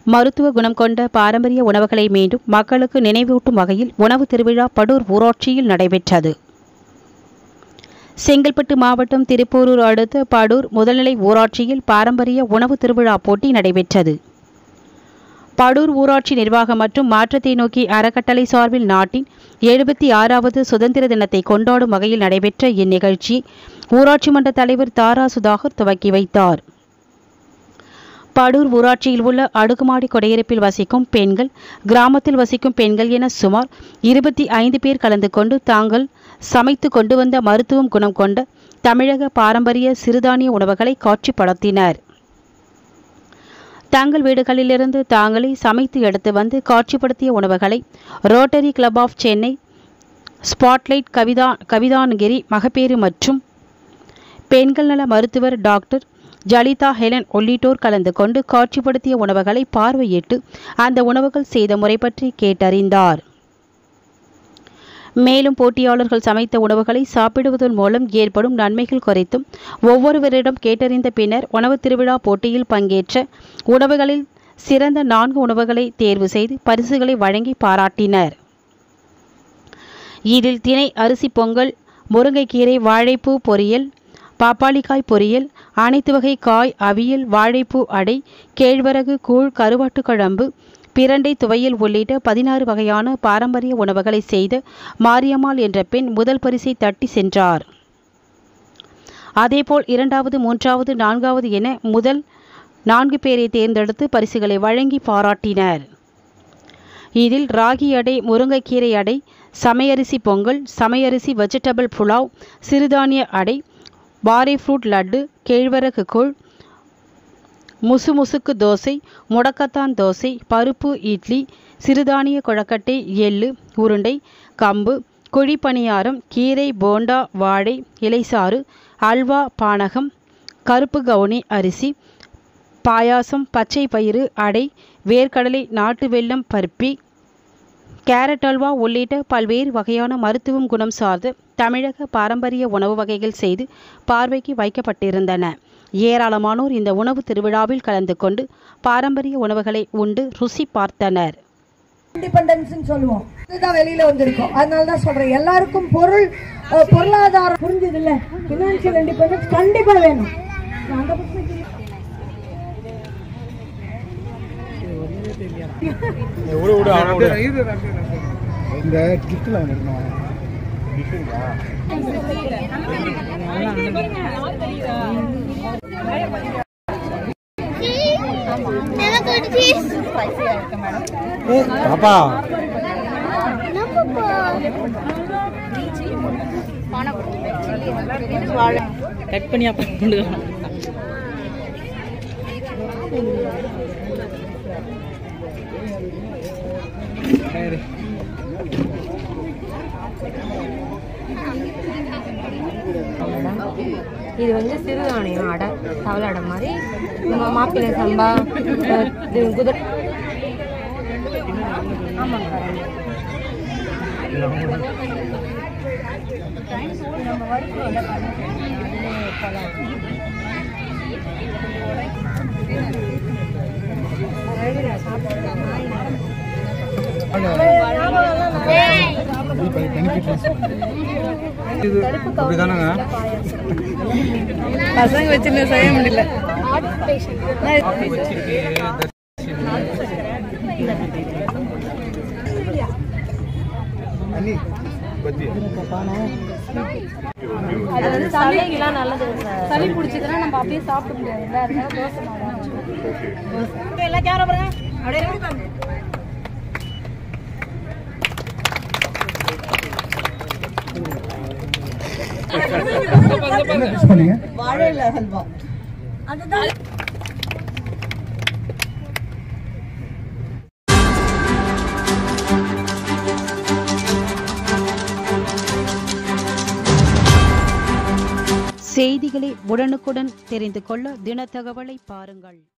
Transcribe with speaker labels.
Speaker 1: மருத்துவ குணம் கொண்ட பாரம்பரிய உணவுகளை மீண்டும் மக்களுக்கு நினைவூட்டும் வகையில் உணவு திருவிழா படூர் ஊராட்சியில் நடைபெற்றது. செங்கல்பட்டு மாவட்டம் திருப்போரூர் அடுத்த படூர் முதல்நிலை ஊராட்சியில் பாரம்பரிய உணவு திருவிழா போட்டி நடைபெற்றது. படூர் ஊராட்சி நிர்வாகம் மற்றும் மாற்றத்தை நோக்கி அறக்கட்டளை சார்பில் நாட்டின் 76வது சுதந்திர தினத்தை கொண்டாடும் வகையில் நடைபெற்ற இந்நிகழ்ச்சி ஊராட்சி மன்ற தலைவர் தாரா சுதாகர் துவக்கி வைத்தார். படூர் ஊராட்சியில் உள்ள அடுக்குமாடி குடியிருப்பில் வசிக்கும் பெண்கள், கிராமத்தில் வசிக்கும் பெண்கள் என சுமார் 25 பேர் கலந்து கொண்டு தாங்கள் சமைத்து கொண்டு வந்த மருத்துவம் குணம் கொண்ட தமிழக பாரம்பரிய சிறுதானிய உணவுகளை காட்சிப்படுத்தினர். தங்கள் வீடுகளிலிருந்து தாங்களே சமைத்து எடுத்து வந்து காட்சிப்படுத்திய உணவுகளை Rotary Club of Chennai, spotlight கவிதானகிரி மகப்பேறு மற்றும் பெண்கள் நல மருத்துவர் டாக்டர் ஜலிதா ஹெலன் உள்ளிட்டோர் கலந்து கொண்டு காட்சிப்படுத்திய உணவுகளை பார்வையிட்டு அந்த உணவுகள் செய்த முறை பற்றி கேட்டறிந்தார். மேலும் போட்டியாளர்கள் சமைத்த உணவுகளை சாப்பிடுவதன் மூலம் ஏற்படும் நன்மைகள் குறித்தும் ஒவ்வொருவரிடம் கேட்டறிந்த பின்னர் உணவு திருவிழா போட்டியில் பங்கேற்ற உணவுகளில் சிறந்த 4 உணவுகளை தேர்வு செய்து பரிசுகளை வழங்கி பாராட்டினர். இதில் திணை அரிசி பொங்கல், முருங்கைக்கீரை வாழைப்பூ பொரியல், பாப்பாளிக்காய் பொரியல், அனைத்து வகை காய் அவியல், வாழைப்பூ அடை, கேழ்வரகு கூழ், கருவாட்டு குழம்பு, பிரண்டை துவையல் உள்ளிட்ட 16 வகையான பாரம்பரிய உணவுகளை செய்த மாரியம்மாள் என்ற பெண் முதல் பரிசை தட்டி சென்றார். அதேபோல் 2வது, 3வது, 4வது என முதல் 4 பேரை தேர்ந்தெடுத்து பரிசுகளை வழங்கி பாராட்டினர். இதில் ராகி அடை, முருங்கைக்கீரை அடை, சமையரிசி பொங்கல், சமையரிசி வெஜிடபிள் புலாவ், சிறுதானிய அடை, பாறை ஃப்ரூட் லட்டு, கேழ்வரகு கூழ், முசுமுசுக்கு தோசை, முடக்கத்தான் தோசை, பருப்பு இட்லி, சிறுதானிய கொழக்கட்டை, எள்ளு உருண்டை, கம்பு, குழிப்பணியாரம், கீரை போண்டா, வாழை இலைசாறு, அல்வா, பானகம், கருப்பு கவுனி அரிசி, பாயாசம், பச்சை பயிறு அடை, வேர்க்கடலை, நாட்டு வெல்லம் பருப்பி, கேரட் அல்வா உள்ளிட்ட பல்வேறு வகையான மருத்துவம் குணம் சார்ந்த தமிழக பாரம்பரிய உணவு வகைகள் செய்து பார்வைக்கு வைக்கப்பட்டிருந்தன. ஏராளமானோர் இந்த உணவு திருவிழாவில் கலந்து கொண்டு பாரம்பரிய உணவுகளை உண்டு ருசி பார்த்தனர்.
Speaker 2: இண்டிபெண்டன்ஸ் சொல்லுவோம், இதுதான் வெளியில வந்திருக்கோம். அதனால தான் சொல்றேன், எல்லாருக்கும் பொருளாதாரம் புரிஞ்சது இல்ல, பினான்சியல் இண்டிபெண்டன்ஸ் கண்டிப்பா வேணும்.
Speaker 3: பாப்பா கட் பண்ணி
Speaker 4: இது வந்து சிறுதானியம் அடை, தவளை அடை மாதிரி, மாப்பிள்ளை சம்பா, குதிரை. ஆமாங்க,
Speaker 3: பசங்க வச்சு செய்ய முடியல.
Speaker 4: அது வந்து சளிக்கெல்லாம் நல்லது. சளி பிடிச்சதுன்னா நம்ம அப்படியே சாப்பிட முடியாது.
Speaker 2: வாழையில ஹல்வா அதுதான்.
Speaker 1: செய்திகளை உடனுக்குடன் தெரிந்து கொள்ள தினத்தகவலை பாருங்கள்.